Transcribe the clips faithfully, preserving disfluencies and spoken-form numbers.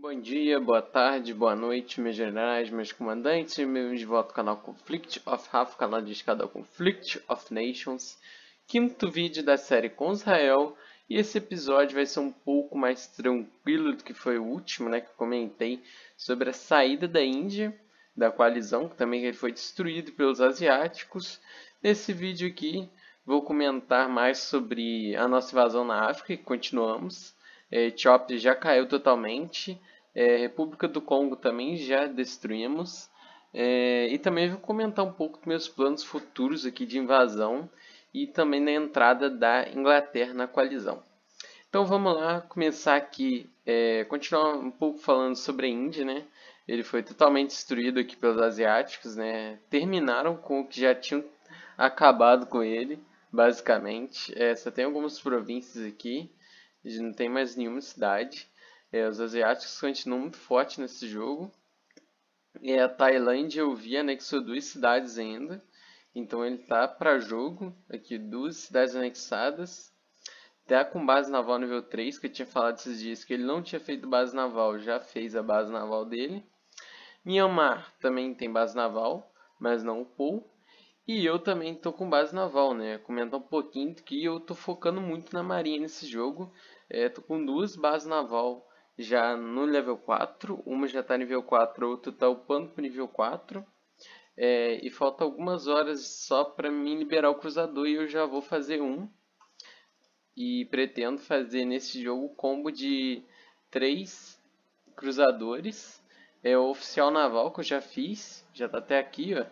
Bom dia, boa tarde, boa noite, meus generais, meus comandantes, e bem-vindos de volta ao canal Conflict of Half, canal dedicado ao Conflict of Nations, quinto vídeo da série com Israel, e esse episódio vai ser um pouco mais tranquilo do que foi o último, né, que eu comentei sobre a saída da Índia, da coalizão, que também foi destruído pelos asiáticos. Nesse vídeo aqui, vou comentar mais sobre a nossa invasão na África, que continuamos. É, Etiópia já caiu totalmente. É, República do Congo também já destruímos. É, e também vou comentar um pouco dos meus planos futuros aqui de invasão e também na entrada da Inglaterra na coalizão. Então vamos lá começar aqui, é, continuar um pouco falando sobre a Índia, né? Ele foi totalmente destruído aqui pelos asiáticos, né? Terminaram com o que já tinham acabado com ele, basicamente. É, só tem algumas províncias aqui, não tem mais nenhuma cidade. É, os asiáticos continuam muito fortes nesse jogo. E a Tailândia eu vi anexou duas cidades ainda. Então ele tá para jogo. Aqui duas cidades anexadas. Até com base naval nível três, que eu tinha falado esses dias que ele não tinha feito base naval, já fez a base naval dele. Myanmar também tem base naval, mas não o Paul. E eu também estou com base naval, né? Comentar um pouquinho que eu estou focando muito na marinha nesse jogo. Estou é, com duas bases naval já no level quatro. Uma já está nível quatro, a outra está upando para nível quatro. É, e falta algumas horas só para me liberar o cruzador e eu já vou fazer um. E pretendo fazer nesse jogo o combo de três cruzadores. É o oficial naval que eu já fiz, já está até aqui, ó.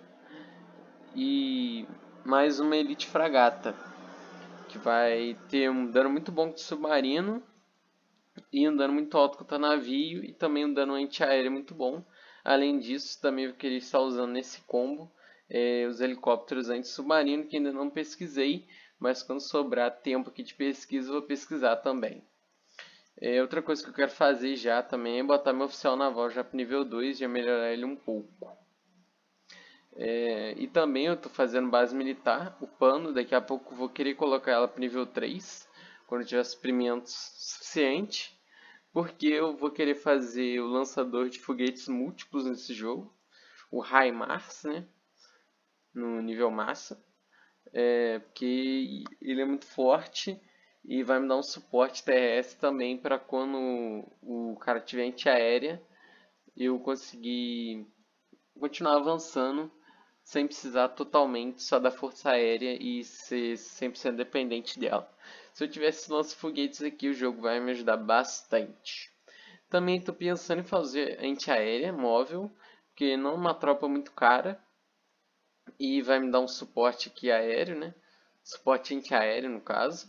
E mais uma elite fragata, que vai ter um dano muito bom de submarino e um dano muito alto contra navio e também um dano antiaéreo muito bom. Além disso, também eu queria estar usando nesse combo é, os helicópteros anti-submarino, que ainda não pesquisei, mas quando sobrar tempo aqui de pesquisa, eu vou pesquisar também. É, outra coisa que eu quero fazer já também é botar meu oficial naval já para nível dois, já melhorar ele um pouco. É, e também eu estou fazendo base militar, upando, daqui a pouco vou querer colocar ela para nível três, quando tiver suprimentos suficiente, porque eu vou querer fazer o lançador de foguetes múltiplos nesse jogo, o HIMARS, né, no nível massa, é, porque ele é muito forte e vai me dar um suporte terrestre também para quando o cara tiver antiaérea eu conseguir continuar avançando sem precisar totalmente só da força aérea e ser cem por cento dependente dela. Se eu tivesse lança-foguetes aqui, o jogo vai me ajudar bastante. Também estou pensando em fazer antiaérea móvel, porque não é uma tropa muito cara e vai me dar um suporte aqui aéreo, né? Suporte antiaéreo no caso.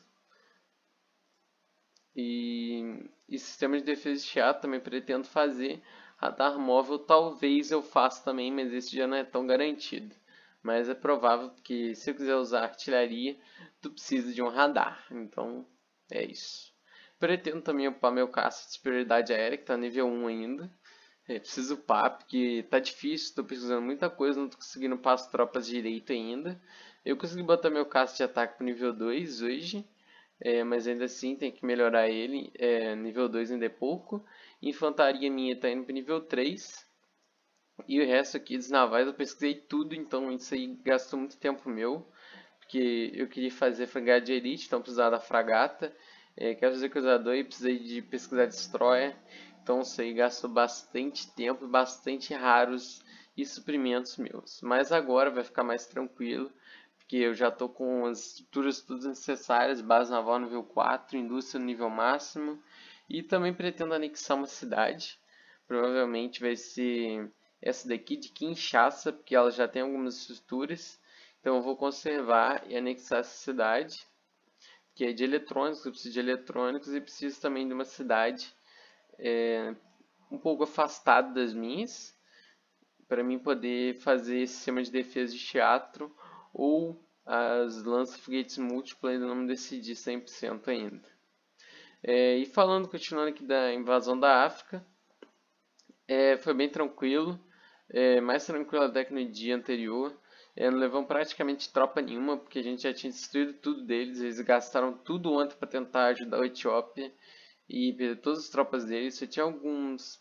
E, e sistema de defesa de teatro também pretendo fazer. Radar móvel talvez eu faça também, mas esse já não é tão garantido. Mas é provável que se eu quiser usar artilharia, tu precisa de um radar. Então é isso. Pretendo também upar meu caça de superioridade aérea, que está nível um ainda. É, preciso upar, porque tá difícil, estou pesquisando muita coisa, não estou conseguindo upar as tropas direito ainda. Eu consegui botar meu caça de ataque para nível dois hoje. É, mas ainda assim tem que melhorar ele. É, nível dois ainda é pouco. Infantaria minha está indo para nível três. E o resto aqui dos navais eu pesquisei tudo, então isso aí gastou muito tempo meu. Porque eu queria fazer fragata de elite, então precisava da fragata. É, quero fazer cruzador e precisei de pesquisar destroyer. Então isso aí gastou bastante tempo e bastante raros e suprimentos meus. Mas agora vai ficar mais tranquilo, porque eu já estou com as estruturas todas necessárias, base naval nível quatro, indústria no nível máximo, e também pretendo anexar uma cidade, provavelmente vai ser essa daqui de Kinshasa, porque ela já tem algumas estruturas, então eu vou conservar e anexar essa cidade, que é de eletrônicos, eu preciso de eletrônicos e preciso também de uma cidade é, um pouco afastada das minhas, para mim poder fazer esse sistema de defesa de teatro ou as lança-foguetes múltiplas, ainda não me decidi cem por cento ainda. É, e falando, continuando aqui da invasão da África, é, foi bem tranquilo, é, mais tranquilo até que no dia anterior. É, não levamos praticamente tropa nenhuma, porque a gente já tinha destruído tudo deles, eles gastaram tudo ontem para tentar ajudar a Etiópia e perder todas as tropas deles. Só tinha alguns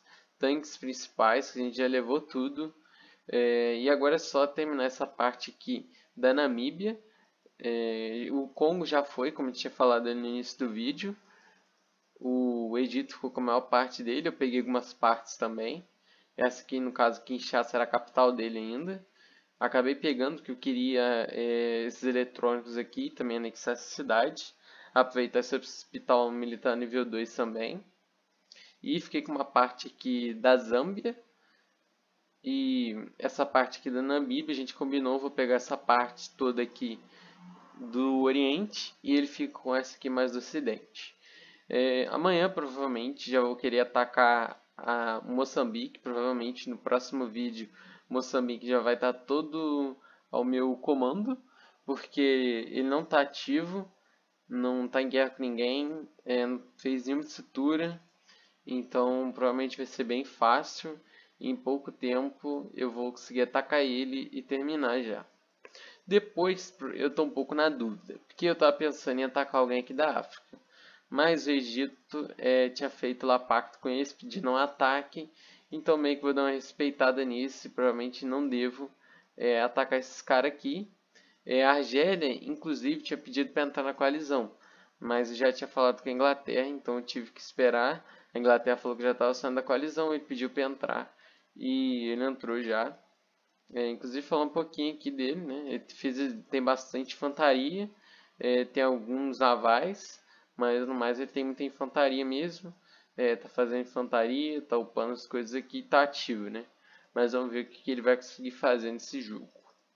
tanques principais, que a gente já levou tudo. É, e agora é só terminar essa parte aqui da Namíbia. É, o Congo já foi, como eu tinha falado no início do vídeo. O Egito ficou com a maior parte dele, eu peguei algumas partes também. Essa aqui, no caso, Kinshasa era a capital dele ainda. Acabei pegando que eu queria é, esses eletrônicos aqui, também anexar essa cidade. Aproveitar esse hospital militar nível dois também. E fiquei com uma parte aqui da Zâmbia. E essa parte aqui da Namíbia, a gente combinou, vou pegar essa parte toda aqui do Oriente. E ele fica com essa aqui mais do Ocidente. É, amanhã, provavelmente, já vou querer atacar a Moçambique. Provavelmente no próximo vídeo, Moçambique já vai estar todo ao meu comando. Porque ele não está ativo, não está em guerra com ninguém, é, não fez nenhuma estrutura. Então provavelmente vai ser bem fácil. Em pouco tempo eu vou conseguir atacar ele e terminar já. Depois eu estou um pouco na dúvida, porque eu estava pensando em atacar alguém aqui da África. Mas o Egito é, tinha feito lá pacto com eles, pedindo um ataque. Então meio que vou dar uma respeitada nisso e provavelmente não devo é, atacar esses caras aqui. É, a Argélia, inclusive, tinha pedido para entrar na coalizão. Mas eu já tinha falado com a Inglaterra, então eu tive que esperar. A Inglaterra falou que já estava saindo da coalizão, ele pediu para entrar. E ele entrou já. É, inclusive falar um pouquinho aqui dele, né? Ele fez, tem bastante infantaria, é, tem alguns navais, mas no mais ele tem muita infantaria mesmo. É, tá fazendo infantaria, tá upando as coisas aqui, tá ativo, né? Mas vamos ver o que ele vai conseguir fazer nesse jogo.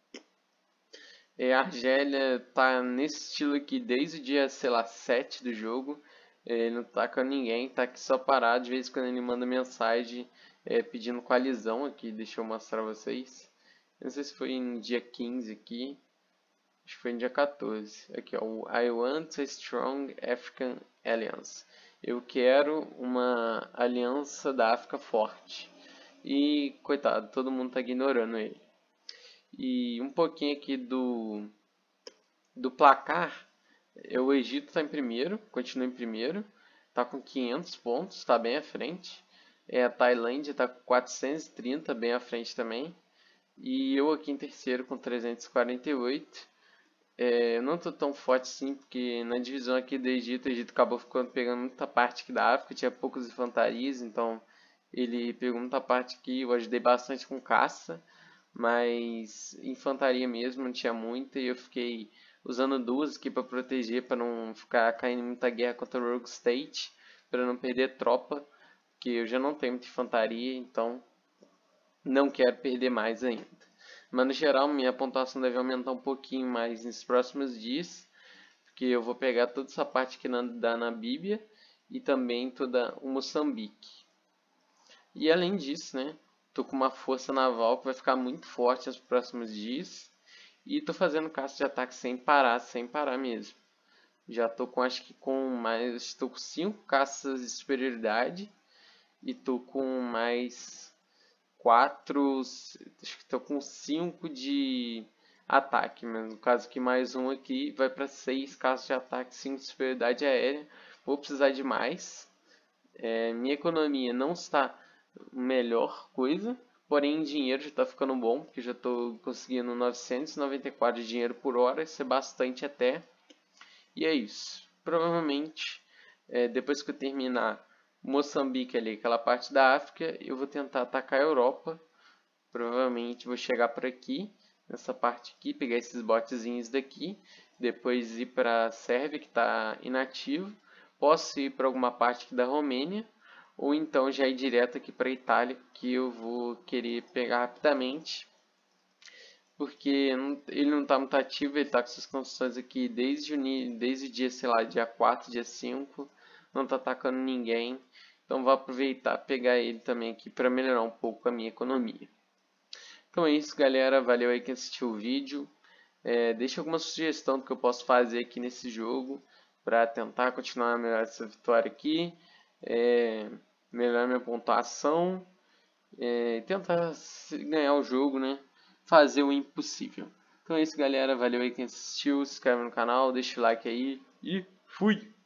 É, a Argélia tá nesse estilo aqui desde o dia, sei lá, sete do jogo. É, ele não tá com ninguém, tá aqui só parado. De vez em quando ele manda mensagem é, pedindo coalizão aqui. Deixa eu mostrar pra vocês. Não sei se foi no dia quinze aqui. Acho que foi no dia quatorze. Aqui, ó. I want a strong African alliance. Eu quero uma aliança da África forte. E, coitado, todo mundo tá ignorando ele. E um pouquinho aqui do, do placar. O Egito está em primeiro, continua em primeiro. Está com quinhentos pontos, está bem à frente. É, a Tailândia está com quatrocentos e trinta, bem à frente também. E eu aqui em terceiro com trezentos e quarenta e oito. É, eu não estou tão forte assim, porque na divisão aqui do Egito, o Egito acabou ficando, pegando muita parte aqui da África, tinha poucas infantarias, então ele pegou muita parte aqui, eu ajudei bastante com caça, mas infantaria mesmo não tinha muita, e eu fiquei usando duas aqui para proteger, para não ficar caindo em muita guerra contra o Rogue State, para não perder tropa, porque eu já não tenho muita infantaria, então não quero perder mais ainda. Mas no geral minha pontuação deve aumentar um pouquinho mais nos próximos dias, porque eu vou pegar toda essa parte aqui na, da Namíbia e também toda o Moçambique. E além disso, né, tô com uma força naval que vai ficar muito forte nos próximos dias e tô fazendo caça de ataque sem parar, sem parar mesmo. Já tô com, acho que com mais, estou com cinco caças de superioridade e tô com mais quatro, acho que estou com cinco de ataque, mas no caso aqui mais um aqui vai para seis casos de ataque, cinco de superioridade aérea. Vou precisar de mais. É, minha economia não está a melhor coisa, porém em dinheiro já está ficando bom, porque já estou conseguindo novecentos e noventa e quatro de dinheiro por hora, isso é bastante até. E é isso. Provavelmente, é, depois que eu terminar Moçambique ali, aquela parte da África, eu vou tentar atacar a Europa. Provavelmente vou chegar por aqui, nessa parte aqui, pegar esses botezinhos daqui, depois ir para a Sérvia, que está inativo. Posso ir para alguma parte aqui da Romênia, ou então já ir direto aqui para a Itália, que eu vou querer pegar rapidamente. Porque ele não está muito ativo, ele está com suas construções aqui desde o, desde o dia, sei lá, dia quatro, dia cinco. Não está atacando ninguém. Então vou aproveitar e pegar ele também aqui para melhorar um pouco a minha economia. Então é isso, galera. Valeu aí que assistiu o vídeo. É, deixa alguma sugestão do que eu posso fazer aqui nesse jogo para tentar continuar a melhorar essa vitória aqui. É, melhorar minha pontuação. É, tentar ganhar o jogo, né? Fazer o impossível. Então é isso, galera. Valeu aí quem assistiu. Se inscreve no canal, deixa o like aí e fui!